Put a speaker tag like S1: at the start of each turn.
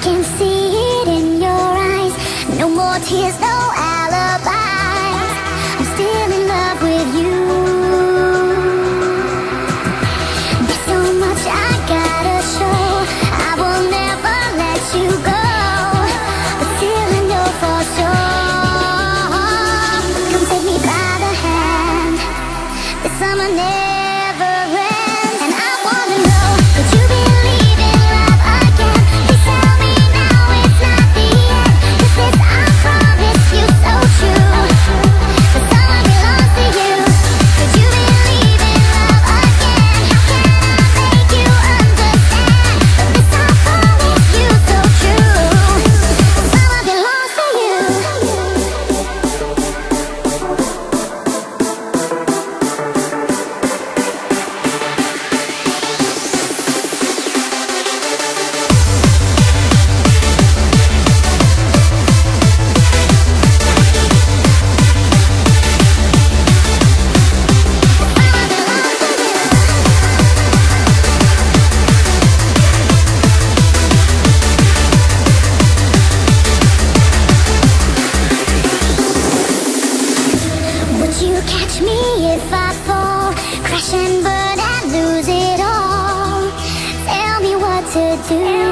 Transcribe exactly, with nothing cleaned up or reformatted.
S1: can see it in your eyes. No more tears, no alibis. I'm still in love with you. There's so much I gotta show. I will never let you go, but still I know for sure. Come take me by the hand. This summer never ends, and I wanna know, could you believe in love again? Please tell me now it's not the end. 'Cause this I promise you so true. The summer belongs to you. Could you believe in love again? How can I make you understand? But this I promise you so true. The summer belongs to you. Would you catch me if I fall, crash and burn and lose it all? Tell me what to do.